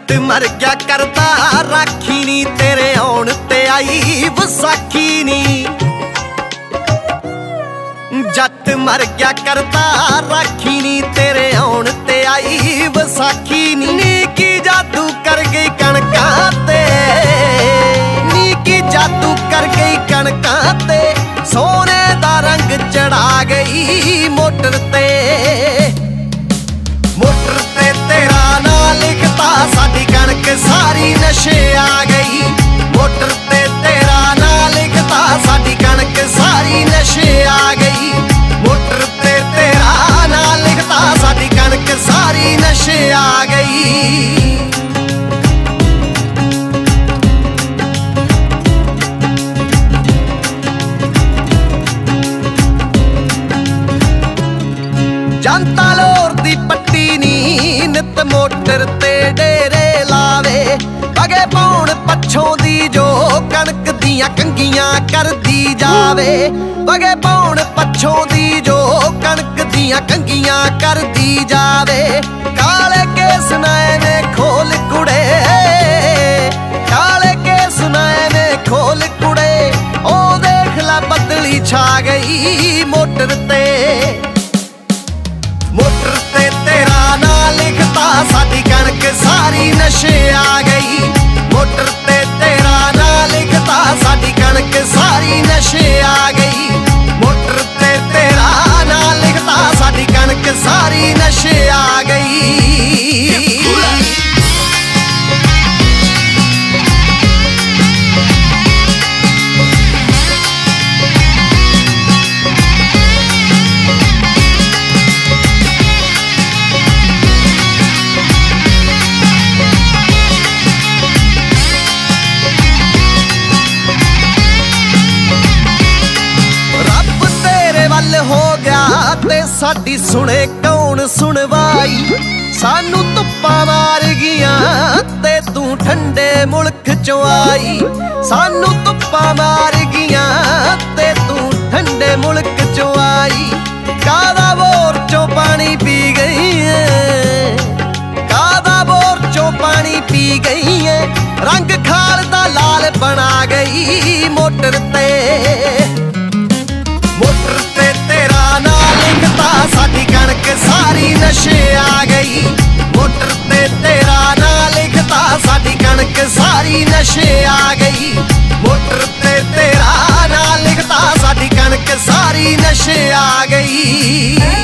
जट मर गया करता राखी नी, तेरे आउण ते आई वसाखी नी। जट मर गया करता राखी नी, तेरे आउण ते आई वसाखी नी। नी की जादू कर गई कणकां ते, नी की जादू कर गई कणकां ते, सोने दा रंग चढ़ा गई मोटर ते। मोटर ते तेरा ना लिखता, साडी कणक सारी नशे आ गई। मोटर ते तेरा ना लिखता, साडी कणक सारी नशे आ गई। मोटर ते तेरा ना लिखता, साडी कणक सारी नशे आ गई। जनता लोर दी पट्टी नी, नित मोटर ते डेरे लावे। पगे पौण पछों दी जो कणक दियां कंगियां कर दी जावे। पगे पौण पछों दी जो कणक दियां कंगियां कर दी जावे। काले केस नैने खोल कुड़े, काले केस नैने खोल कुड़े, ओ देख ला बदली छा गई मोटर ते। मोटर ते तेरा ना लिखता, साडी कणक सारी नशे आ गई। मोटर ते तेरा ना लिखता, साडी कणक सारी नशे आ गई। मोटर ते तेरा ना लिखता, साडी कणक सारी नशे आ गई। हो गया ते साडी सुने कौन सुनवाई। सानू धुप्पा मार गियां ते तू ठंडे मुल्क चों आई। सानू धुप्पा मार गियां ते तू ठंडे मुल्क चों आई। कादा बोर चों पानी पी गई है, कादा बोर चों पानी पी गई है। रंग खाल दा लाल बना गई मोटर ते। मोटर ते तेरा ना लिखता, साडी कणक सारी नशे आ गई। मोटर ते तेरा ना लिखता, साडी कणक सारी नशे आ गई। मोटर ते तेरा ना लिखता, साडी कणक सारी नशे आ गई।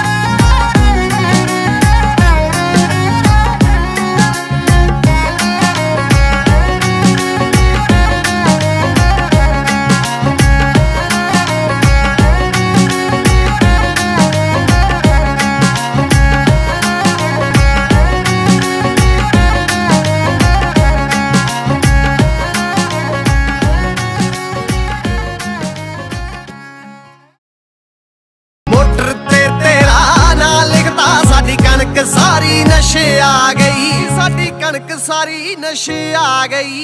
सारी नशे आ गई, साडी कणक सारी नशे आ गई।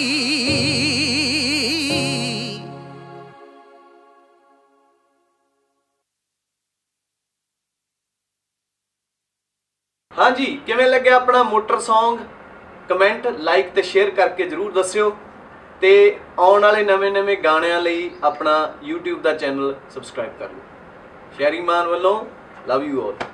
हाँ जी, किवें लग्या अपना मोटर सॉन्ग? कमेंट लाइक ते शेयर करके जरूर दस्सिओ ते आउण वाले नਵੇਂ गाणिਆਂ ਲਈ अपना YouTube दा चैनल सबसक्राइब कर लो। शैरी मान वालों लव यू ऑल।